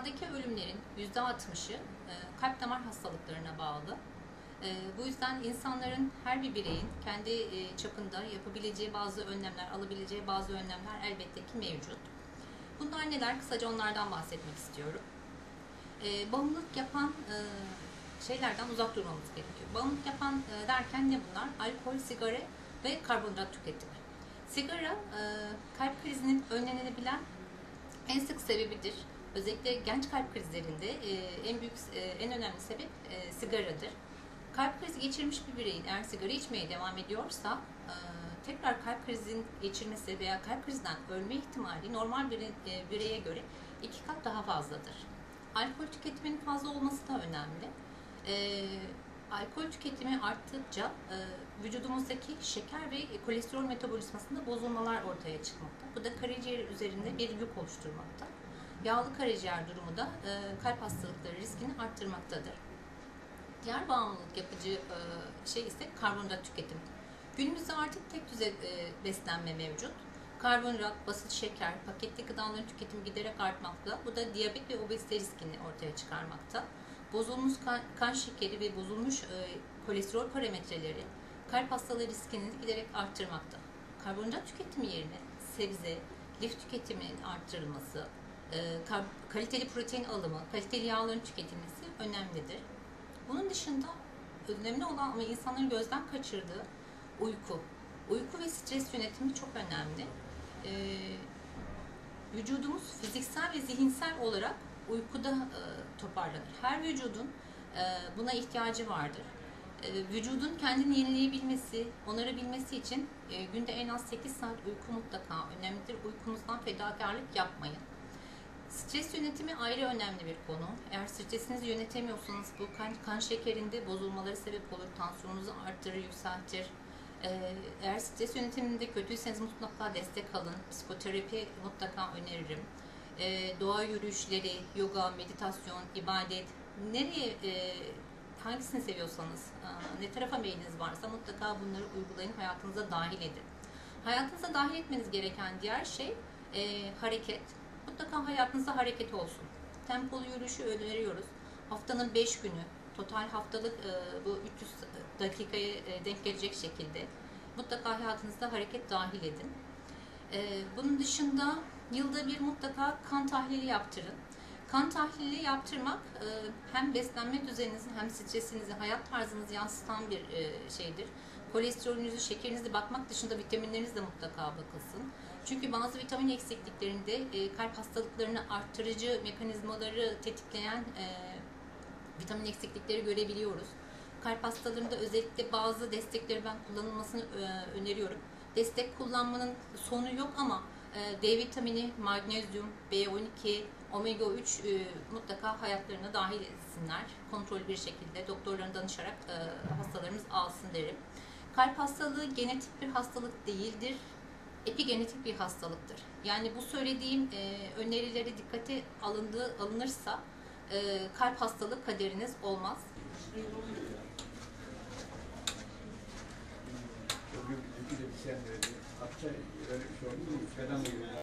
Dünyadaki ölümlerin %60'ı kalp damar hastalıklarına bağlı. Bu yüzden insanların, her bir bireyin kendi çapında yapabileceği bazı önlemler, alabileceği bazı önlemler elbette ki mevcut. Bunlar neler? Kısaca onlardan bahsetmek istiyorum. Bağımlılık yapan şeylerden uzak durmamız gerekiyor. Bağımlılık yapan derken ne bunlar? Alkol, sigara ve karbonhidrat tüketimi. Sigara kalp krizinin önlenebilen en sık sebebidir. Özellikle genç kalp krizlerinde en önemli sebep sigaradır. Kalp krizi geçirmiş bir bireyin eğer sigara içmeye devam ediyorsa tekrar kalp krizinin geçirmesi veya kalp krizinden ölme ihtimali normal bir bireye göre 2 kat daha fazladır. Alkol tüketiminin fazla olması da önemli. Alkol tüketimi arttıkça vücudumuzdaki şeker ve kolesterol metabolizmasında bozulmalar ortaya çıkmakta. Bu da karaciğer üzerinde bir yük oluşturmakta. Yağlı karaciğer durumu da kalp hastalıkları riskini arttırmaktadır. Diğer bağımlılık yapıcı şey ise karbonhidrat tüketimi. Günümüzde artık tek düze beslenme mevcut. Karbonhidrat, basit şeker, paketli gıdaların tüketimi giderek artmakta. Bu da diyabet ve obezite riskini ortaya çıkarmakta. Bozulmuş kan şekeri ve bozulmuş kolesterol parametreleri kalp hastalığı riskini giderek arttırmakta. Karbonhidrat tüketimi yerine sebze, lif tüketiminin arttırılması, kaliteli protein alımı, kaliteli yağların tüketilmesi önemlidir. Bunun dışında önemli olan ama insanların gözden kaçırdığı uyku. Uyku ve stres yönetimi çok önemli. Vücudumuz fiziksel ve zihinsel olarak uykuda toparlanır. Her vücudun buna ihtiyacı vardır. Vücudun kendini yenileyebilmesi, onarabilmesi için günde en az 8 saat uyku mutlaka önemlidir. Uykunuzdan fedakarlık yapmayın. Stres yönetimi ayrı önemli bir konu. Eğer stresinizi yönetemiyorsanız bu kan şekerinde bozulmaları sebep olur, tansiyonunuzu arttırır, yükseltir. Eğer stres yönetiminde kötüyseniz mutlaka destek alın. Psikoterapi mutlaka öneririm. Doğa yürüyüşleri, yoga, meditasyon, ibadet, hangisini seviyorsanız, ne tarafa meyliniz varsa mutlaka bunları uygulayın, hayatınıza dahil edin. Hayatınıza dahil etmeniz gereken diğer şey hareket. Mutlaka hayatınızda hareket olsun. Tempolu yürüyüşü öneriyoruz. Haftanın 5 günü, total haftalık bu 300 dakikaya denk gelecek şekilde mutlaka hayatınızda hareket dahil edin. Bunun dışında yılda bir mutlaka kan tahlili yaptırın. Kan tahlili yaptırmak hem beslenme düzeninizi hem stresinizi, hayat tarzınızı yansıtan bir şeydir. Kolesterolünüzü, şekerinizi bakmak dışında vitaminleriniz de mutlaka bakılsın. Çünkü bazı vitamin eksikliklerinde kalp hastalıklarını arttırıcı mekanizmaları tetikleyen vitamin eksiklikleri görebiliyoruz. Kalp hastalarında özellikle bazı destekleri ben kullanılmasını öneriyorum. Destek kullanmanın sonu yok ama D vitamini, magnezyum, B12, omega 3 mutlaka hayatlarına dahil etsinler. Kontrollü bir şekilde doktorlarına danışarak hastalarımız alsın derim. Kalp hastalığı genetik bir hastalık değildir. Epigenetik bir hastalıktır. Yani bu söylediğim önerileri dikkate alınırsa kalp hastalığı kaderiniz olmaz. Bugün bir de bir sen verdi. Hatta öyle bir şey oldu mu?